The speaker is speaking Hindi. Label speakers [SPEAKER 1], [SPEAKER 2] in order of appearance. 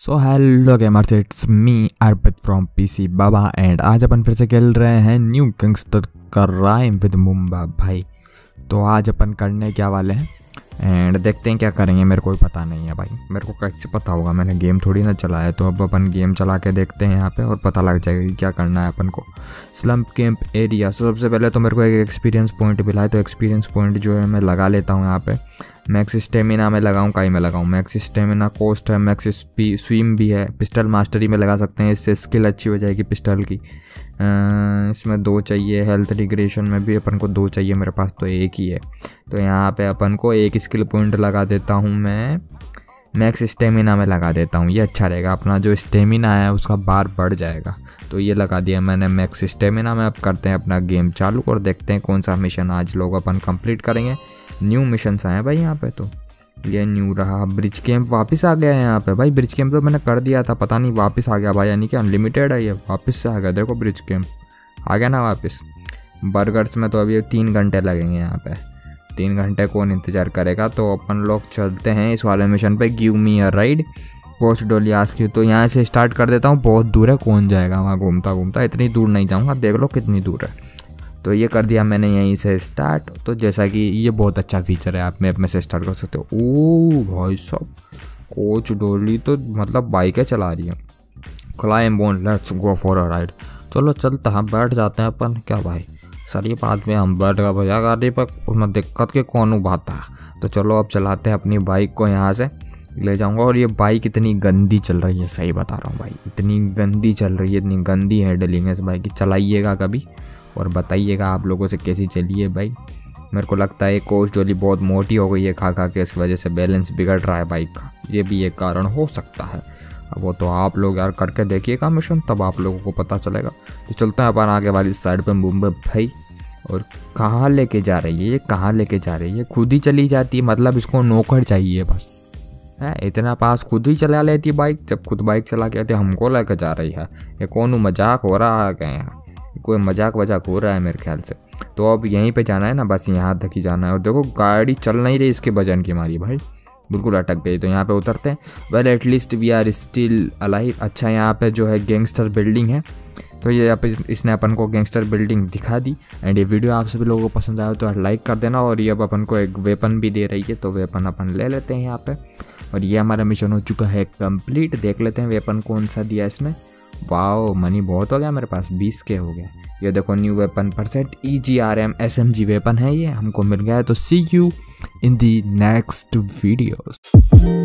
[SPEAKER 1] So hello gamers, it's me Arpit from PC Baba and आज अपन फिर से खेल रहे हैं न्यू गैंगस्टर क्राइम विद मुंबा भाई। तो आज अपन करने क्या वाले हैं एंड देखते हैं क्या करेंगे। मेरे को भी पता नहीं है भाई, मेरे को कैसे पता होगा, मैंने गेम थोड़ी ना चलाया। तो अब अपन गेम चला के देखते हैं यहाँ पे और पता लग जाएगा कि क्या करना है अपन को। Slum camp area. सबसे पहले तो मेरे को एक एक्सपीरियंस पॉइंट मिला है, तो एक्सपीरियंस पॉइंट जो है मैं लगा लेता हूँ यहाँ पे। मैक्स स्टेमिना में लगाऊँ, काई में लगाऊँ? मैक्स स्टेमिना कोस्ट है, मैक्स स्विम भी है, पिस्टल मास्टरी में लगा सकते हैं, इससे स्किल अच्छी हो जाएगी पिस्टल की। इसमें 2 चाहिए, हेल्थ रिग्रेशन में भी अपन को 2 चाहिए, मेरे पास तो 1 ही है। तो यहाँ पे अपन को 1 स्किल पॉइंट लगा देता हूँ मैं, मैक्स स्टेमिना में लगा देता हूँ। ये अच्छा रहेगा, अपना जो स्टेमिना है उसका बार बढ़ जाएगा। तो ये लगा दिया मैंने मैक्स स्टेमिना में। अब करते हैं अपना गेम चालू और देखते हैं कौन सा मिशन आज लोग अपन कंप्लीट करेंगे। न्यू मिशंस आए भाई यहाँ पे, तो ये न्यू रहा। ब्रिज कैंप वापस आ गया है यहाँ पे भाई। ब्रिज कैंप तो मैंने कर दिया था, पता नहीं वापस आ गया भाई, यानी कि अनलिमिटेड है ये, वापस से आ गया। देखो ब्रिज कैंप आ गया ना वापस। बर्गर्स में तो अभी 3 घंटे लगेंगे यहाँ पे, 3 घंटे कौन इंतज़ार करेगा। तो अपन लोग चलते हैं इस वाले मिशन पे। गिव मी अ राइड, कोस्ट डॉली आस्क यू। तो यहाँ से स्टार्ट कर देता हूँ, बहुत दूर है, कौन जाएगा वहाँ घूमता घूमता, इतनी दूर नहीं जाऊँगा, देख लो कितनी दूर है। तो ये कर दिया मैंने यहीं से स्टार्ट। तो जैसा कि ये बहुत अच्छा फीचर है, आप मैप में से स्टार्ट कर सकते हो। ओ भाई साहब, कोच डॉली तो मतलब बाइकें चला रही है। Climb on, let's go for a ride. चलो चलता हम बैठ जाते हैं अपन, क्या भाई सारी बात में हम बैठ का भजा गाड़ी पर, उसमें दिक्कत के कौन बात है। तो चलो अब चलाते हैं अपनी बाइक को, यहाँ से ले जाऊंगा। और ये बाइक इतनी गंदी चल रही है, सही बता रहा हूँ भाई, इतनी गंदी चल रही है, इतनी गंदी हैंडलिंग है इस बाइक की। चलाइएगा कभी और बताइएगा आप लोगों से कैसी चली है भाई। मेरे को लगता है कोस्ट डॉली बहुत मोटी हो गई है खा खा के, इसकी वजह से बैलेंस बिगड़ रहा है बाइक का, ये भी एक कारण हो सकता है। अब वो तो आप लोग यार करके देखिएगा मिशन, तब आप लोगों को पता चलेगा। तो चलते हैं अपन आगे वाली साइड पे मुंबई भाई। और कहाँ लेके जा रही है ये, कहाँ लेके जा रही है? खुद ही चली जाती है, मतलब इसको नौकर चाहिए बस है। इतना पास खुद ही चला लेती बाइक, जब खुद बाइक चला के आती हमको लेकर जा रही है। ये कौन मजाक हो रहा है क्या यहाँ? कोई मजाक वजाक हो रहा है मेरे ख्याल से। तो अब यहीं पे जाना है ना, बस यहाँ तक ही जाना है। और देखो गाड़ी चल नहीं रही, इसके वजन की मारी भाई बिल्कुल अटक गई। तो यहाँ पे उतरते हैं। Well at least we are still alive. अच्छा यहाँ पे जो है गैंगस्टर बिल्डिंग है, तो ये यहाँ पे इसने अपन को गैंगस्टर बिल्डिंग दिखा दी। एंड ये वीडियो आप सभी लोगों को पसंद आया तो लाइक कर देना। और ये अब अपन को एक वेपन भी दे रही है, तो वेपन अपन ले लेते हैं यहाँ पे। और ये हमारा मिशन हो चुका है कंप्लीट। देख लेते हैं वेपन कौन सा दिया इसने। वाओ, मनी बहुत हो गया मेरे पास, 20 के हो गया। ये देखो new weapon percent EGRM SMG weapon है ये, हमको मिल गया है। तो see you in the next videos.